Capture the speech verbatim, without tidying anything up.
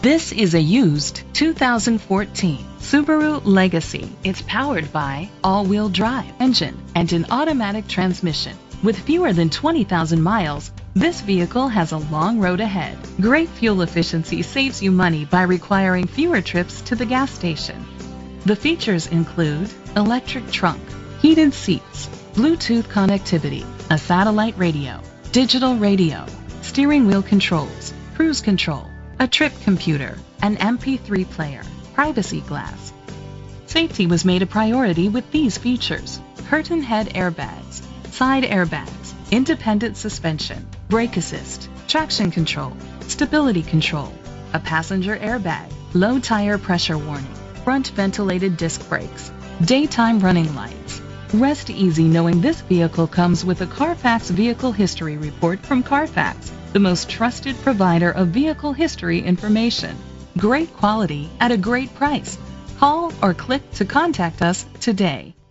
This is a used two thousand fourteen Subaru Legacy. It's powered by all-wheel drive engine and an automatic transmission. With fewer than twenty thousand miles, this vehicle has a long road ahead. Great fuel efficiency saves you money by requiring fewer trips to the gas station. The features include electric trunk, heated seats, Bluetooth connectivity, a satellite radio, digital radio, steering wheel controls, cruise control, a trip computer, an M P three player, privacy glass. Safety was made a priority with these features: curtain head airbags, side airbags, independent suspension, brake assist, traction control, stability control, a passenger airbag, low tire pressure warning, front ventilated disc brakes, daytime running lights. Rest easy knowing this vehicle comes with a Carfax Vehicle History Report from Carfax, the most trusted provider of vehicle history information. Great quality at a great price. Call or click to contact us today.